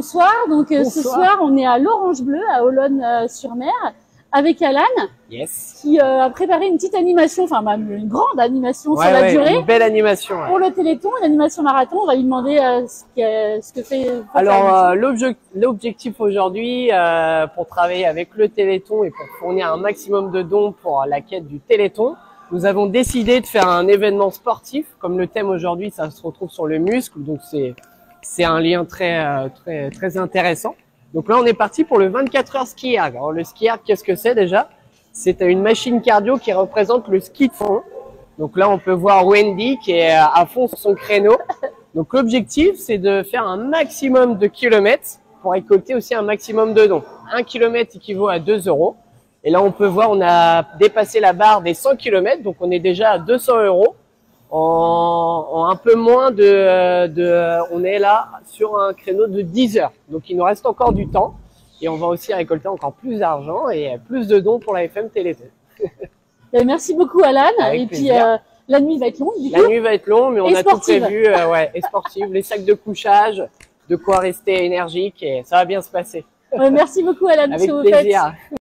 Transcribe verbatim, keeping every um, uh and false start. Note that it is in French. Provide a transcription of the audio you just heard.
bonsoir. Donc euh, ce Bonsoir. soir, on est à l'Orange Bleu, à Olonne-sur-Mer, avec Alan, Yes. qui euh, a préparé une petite animation, enfin même une grande animation Ouais, sur la ouais, durée. une belle animation. Ouais. Pour le Téléthon, une animation marathon, on va lui demander euh, ce, que, ce que fait. Alors euh, l'obje- l'objectif aujourd'hui, euh, pour travailler avec le Téléthon et pour fournir un maximum de dons pour la quête du Téléthon, nous avons décidé de faire un événement sportif. Comme le thème aujourd'hui, ça se retrouve sur le muscle, donc c'est c'est un lien très euh, très très intéressant. Donc là, on est parti pour le vingt-quatre heures ski erg. Alors le ski erg, qu'est-ce que c'est déjà? C'est une machine cardio qui représente le ski de fond. Donc là, on peut voir Wendy qui est à fond sur son créneau. Donc l'objectif, c'est de faire un maximum de kilomètres pour récolter aussi un maximum de dons. Un kilomètre équivaut à deux euros. Et là, on peut voir, on a dépassé la barre des cent kilomètres, donc on est déjà à deux cents euros. En, en un peu moins de, de, on est là sur un créneau de dix heures. Donc il nous reste encore du temps et on va aussi récolter encore plus d'argent et plus de dons pour la F M Téléthon. Merci beaucoup Alan. Avec et plaisir. puis euh, la nuit va être longue. Du La coup. nuit va être longue, mais on Et a sportive. tout prévu, euh, ouais, et sportive, les sacs de couchage, de quoi rester énergique et ça va bien se passer. Euh, merci beaucoup Alan pour ce Avec que vous faites. plaisir.